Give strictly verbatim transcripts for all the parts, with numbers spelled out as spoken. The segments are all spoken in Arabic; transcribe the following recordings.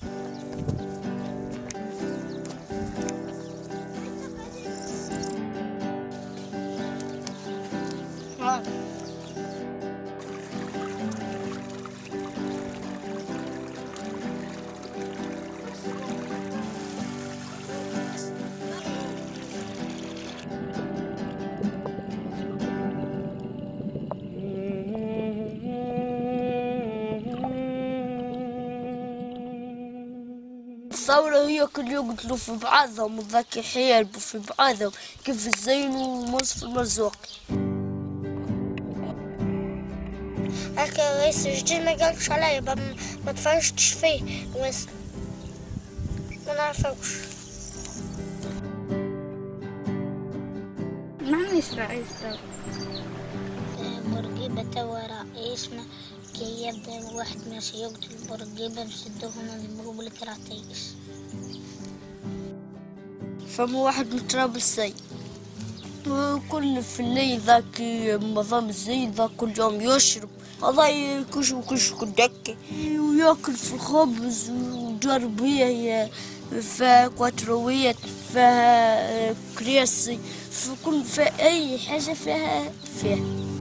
الثورة هي كل يقتلوا في بعضهم وذاك يحاربوا في بعضهم كيف الزين ومصف المرزوق. هكا رئيس الجديد ما قالش عليا ما تفرجتش فيه بس ما نعرفوش. معنيش رئيس تو بورقيبة توا رئيسنا كي يبدا واحد ماشي يقتل بورقيبة نشدوهم نضربوا بالكراطيس. فما واحد من طرابلسي وكل في الليل ذاك نظام الزين ذاك كل يوم يشرب هذا يكش وكش كدكة وياكل في الخبز وجربيه في كواترويات فيها كريسي في كل في أي حاجة فيها فيها.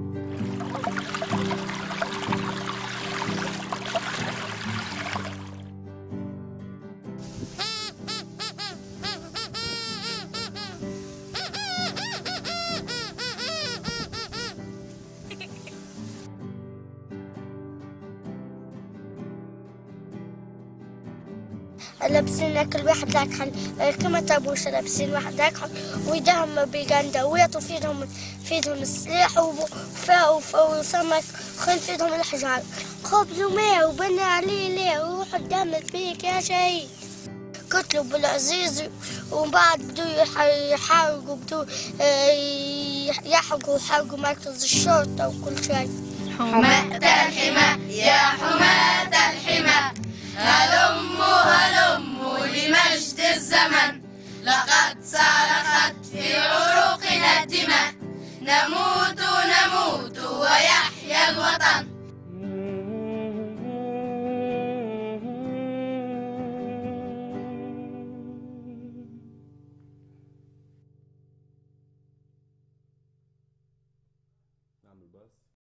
لابسين كل واحد لاكحل كما تابوش لابسين واحد لاكحل ويدهم بالقندويات وفيدهم فيدهم السلاح وسمك خل فيدهم الحجار خبز وماء وبنى عليه ليه وروح قدام البيك يا شهيد. قتلوا بالعزيز ومن بعد بدوا يحارقوا بدوا يحرقوا حرقوا مركز الشرطة وكل شيء. حماة الحمى يا حماة الحمى هلموا هلموا لمجد الزمن لقد صرخت في عروقنا الدماء نموت نموت ويحيى الوطن.